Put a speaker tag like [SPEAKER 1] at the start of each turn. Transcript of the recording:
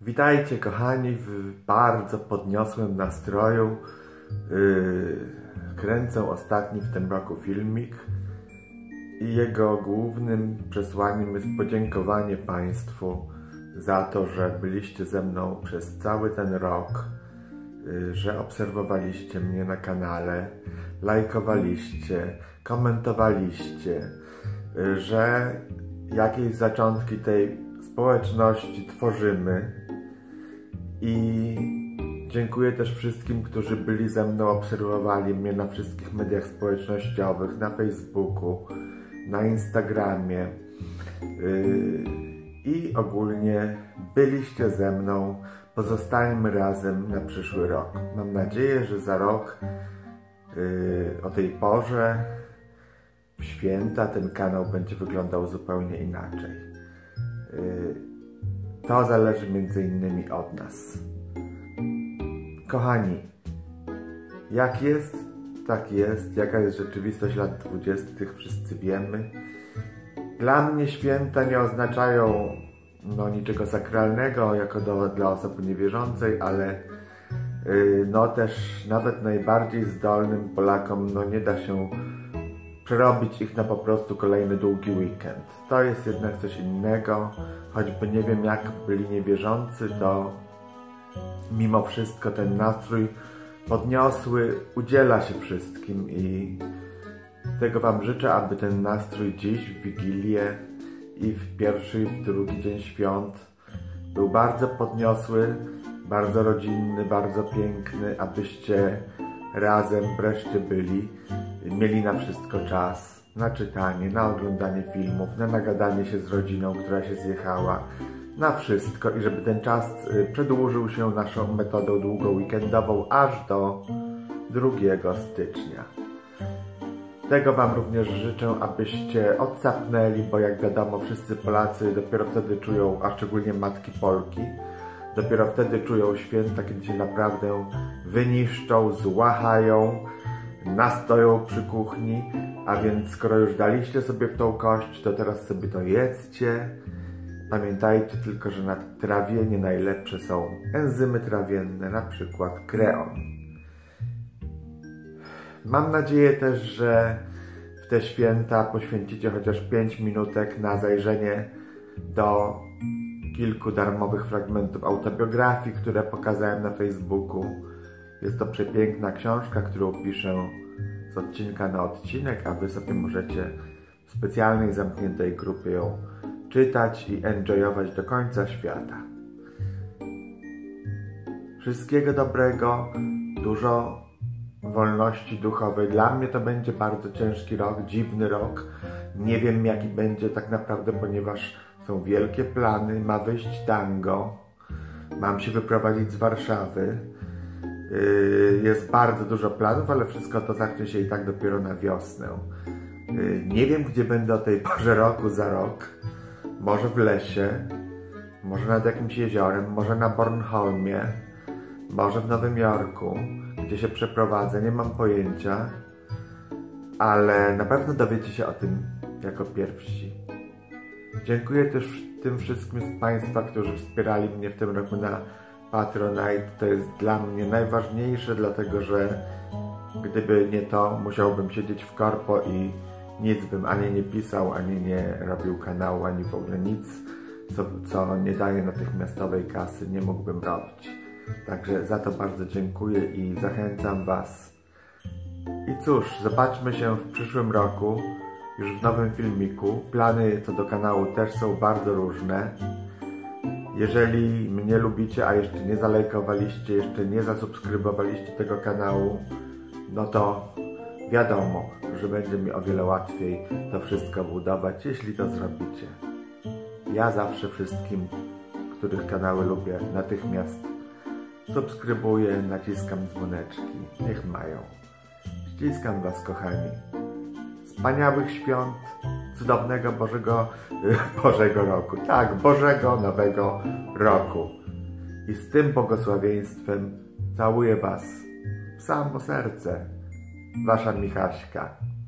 [SPEAKER 1] Witajcie kochani w bardzo podniosłym nastroju. Kręcę ostatni w tym roku filmik i jego głównym przesłaniem jest podziękowanie Państwu za to, że byliście ze mną przez cały ten rok, że obserwowaliście mnie na kanale, lajkowaliście, komentowaliście, że jakieś zaczątki tej społeczności tworzymy. I dziękuję też wszystkim, którzy byli ze mną, obserwowali mnie na wszystkich mediach społecznościowych, na Facebooku, na Instagramie i ogólnie byliście ze mną. Pozostajemy razem na przyszły rok. Mam nadzieję, że za rok o tej porze w święta ten kanał będzie wyglądał zupełnie inaczej. To zależy między innymi od nas. Kochani, jak jest, tak jest. Jaka jest rzeczywistość lat 20. wszyscy wiemy. Dla mnie święta nie oznaczają niczego sakralnego jako dla osoby niewierzącej, ale też nawet najbardziej zdolnym Polakom nie da się przerobić ich na po prostu kolejny długi weekend. To jest jednak coś innego. Choćby nie wiem jak byli niewierzący, to mimo wszystko ten nastrój podniosły udziela się wszystkim i tego Wam życzę, aby ten nastrój dziś w Wigilię i w pierwszy i w drugi dzień świąt był bardzo podniosły, bardzo rodzinny, bardzo piękny, abyście razem wreszcie byli, mieli na wszystko czas, na czytanie, na oglądanie filmów, na nagadanie się z rodziną, która się zjechała, na wszystko i żeby ten czas przedłużył się naszą metodą długoweekendową aż do 2 stycznia. Tego Wam również życzę, abyście odsapnęli, bo jak wiadomo wszyscy Polacy dopiero wtedy czują, a szczególnie matki Polki, dopiero wtedy czują święta, kiedy się naprawdę wyniszczą, złachają, nastoją przy kuchni, a więc skoro już daliście sobie w tą kość, to teraz sobie to jedzcie. Pamiętajcie tylko, że na trawienie najlepsze są enzymy trawienne, na przykład kreon. Mam nadzieję też, że w te święta poświęcicie chociaż 5 minutek na zajrzenie do kilku darmowych fragmentów autobiografii, które pokazałem na Facebooku. Jest to przepiękna książka, którą piszę z odcinka na odcinek, a Wy sobie możecie w specjalnej, zamkniętej grupie ją czytać i enjoyować do końca świata. Wszystkiego dobrego, dużo wolności duchowej. Dla mnie to będzie bardzo ciężki rok, dziwny rok. Nie wiem jaki będzie tak naprawdę, ponieważ są wielkie plany. Ma wyjść tango. Mam się wyprowadzić z Warszawy. Jest bardzo dużo planów, ale wszystko to zacznie się i tak dopiero na wiosnę. Nie wiem, gdzie będę o tej porze roku za rok. Może w lesie, może nad jakimś jeziorem, może na Bornholmie, może w Nowym Jorku, gdzie się przeprowadzę, nie mam pojęcia, ale na pewno dowiecie się o tym jako pierwsi. Dziękuję też tym wszystkim z Państwa, którzy wspierali mnie w tym roku na Patronite. To jest dla mnie najważniejsze, dlatego że gdyby nie to, musiałbym siedzieć w korpo i nic bym ani nie pisał, ani nie robił kanału, ani w ogóle nic, co nie daje natychmiastowej kasy, nie mógłbym robić. Także za to bardzo dziękuję i zachęcam Was. I cóż, zobaczmy się w przyszłym roku, już w nowym filmiku. Plany co do kanału też są bardzo różne. Jeżeli mnie lubicie, a jeszcze nie zalajkowaliście, jeszcze nie zasubskrybowaliście tego kanału, no to wiadomo, że będzie mi o wiele łatwiej to wszystko budować, jeśli to zrobicie. Ja zawsze wszystkim, których kanały lubię, natychmiast subskrybuję, naciskam dzwoneczki. Niech mają. Ściskam Was, kochani. Wspaniałych świąt, cudownego Bożego roku. Tak, Bożego Nowego Roku. I z tym błogosławieństwem całuję Was w samo serce. Wasza Michaśka.